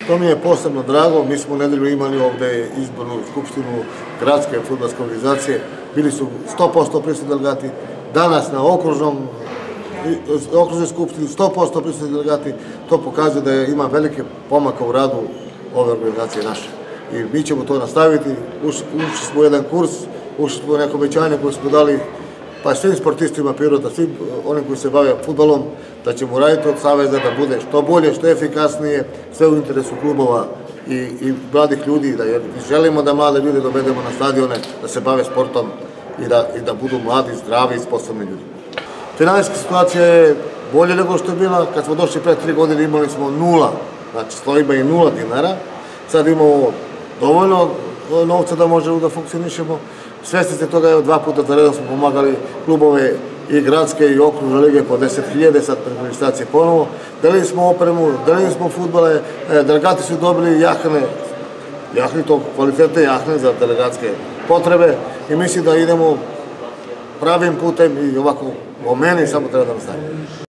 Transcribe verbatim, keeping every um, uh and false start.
To mi je posebno drago, mi smo u nedelju imali ovde izbornu skupštinu gradske fudbalske organizacije, bili su sto posto prisutni delegati, danas na okružnom okružnoj skupštini sto posto prisutni delegati, to pokazuje da ima velike pomaka u radu ove organizacije naše. I mi ćemo to nastaviti, ušli smo u jedan kurs, ušli smo u neko obećanje koje smo dali pa svim sportistima Pirota, svim onim koji se bave fudbalom, da ćemo raditi od Saveza da bude što bolje, što efikasnije, sve u interesu klubova i, i mladih ljudi, da jer želimo da mlade ljude dovedemo na stadione, da se bave sportom i da, i da budu mladi, zdravi i sposobni ljudi. Finansijska situacija je bolje nego što je bila, kad smo došli pre tri godine imali smo nula, znači stojba i nula dinara, sad imamo dovoljno novca da možemo da funkcionišemo. Svesni ste toga, evo dva puta za redom smo pomagali klubove i gradske i okružne lige po deset hiljada, sad preko registracije ponovo. Delili smo opremu, delili smo fudbale, delegati su dobili jahne, jahne to kvalitetne jahne za delegatske potrebe i mislim da idemo pravim putem i ovako o meni samo treba da nastavimo.